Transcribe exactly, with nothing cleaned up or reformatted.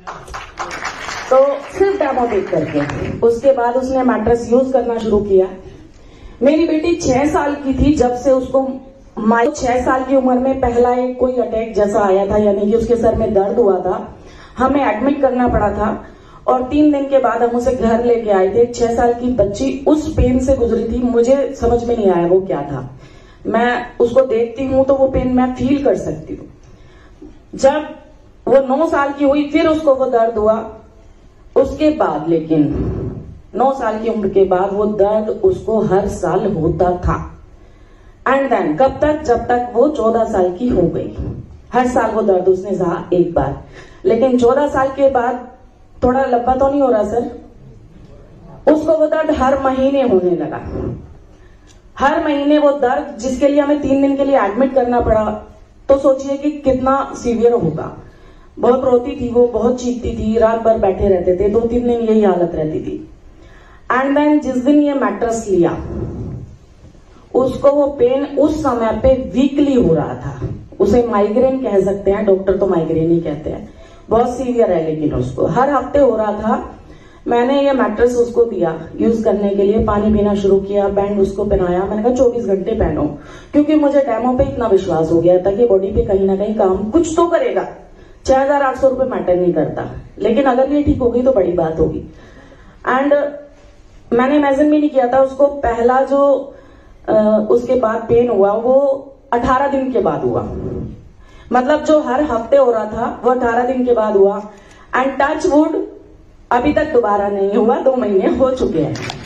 तो सिर्फ डेमो देख करके उसके बाद उसने मैट्रेस यूज करना शुरू किया। मेरी बेटी छह साल की थी जब से उसको माई छह साल की उम्र में पहला एक कोई अटैक जैसा आया था, यानी कि उसके सर में दर्द हुआ था, हमें एडमिट करना पड़ा था और तीन दिन के बाद हम उसे घर लेके आए थे। छह साल की बच्ची उस पेन से गुजरी थी, मुझे समझ में नहीं आया वो क्या था। मैं उसको देखती हूँ तो वो पेन मैं फील कर सकती हूँ। जब वो नौ साल की हुई फिर उसको वो दर्द हुआ। उसके बाद लेकिन नौ साल की उम्र के बाद वो दर्द उसको हर साल होता था। एंड देन कब तक? जब तक वो चौदह साल की हो गई। हर साल वो दर्द उसने सहा एक बार, लेकिन चौदह साल के बाद थोड़ा लंबा तो नहीं हो रहा सर, उसको वो दर्द हर महीने होने लगा। हर महीने वो दर्द, जिसके लिए हमें तीन दिन के लिए एडमिट करना पड़ा। तो सोचिए कि कितना सीवियर होगा। बहुत रोती थी वो, बहुत चीखती थी, रात भर बैठे रहते थे, दो तीन दिन यही हालत रहती थी। एंड देन जिस दिन ये मैट्रेस लिया, उसको वो पेन उस समय पे वीकली हो रहा था। उसे माइग्रेन कह सकते हैं, डॉक्टर तो माइग्रेन ही कहते हैं, बहुत सीवियर है, लेकिन उसको हर हफ्ते हो रहा था। मैंने ये मैट्रेस उसको दिया यूज करने के लिए, पानी पीना शुरू किया, बैंड उसको पहनाया। मैंने कहा चौबीस घंटे पहनो, क्योंकि मुझे डेमो पे इतना विश्वास हो गया था कि बॉडी पे कहीं ना कहीं काम कुछ तो करेगा। छह हजार आठ सौ रुपये मैटर नहीं करता, लेकिन अगर ये ठीक हो गई तो बड़ी बात होगी। एंड मैंने इमेजिन भी नहीं किया था। उसको पहला जो आ, उसके बाद पेन हुआ वो अठारह दिन के बाद हुआ। मतलब जो हर हफ्ते हो रहा था वो अठारह दिन के बाद हुआ। एंड टच वुड अभी तक दोबारा नहीं हुआ, दो महीने हो चुके हैं।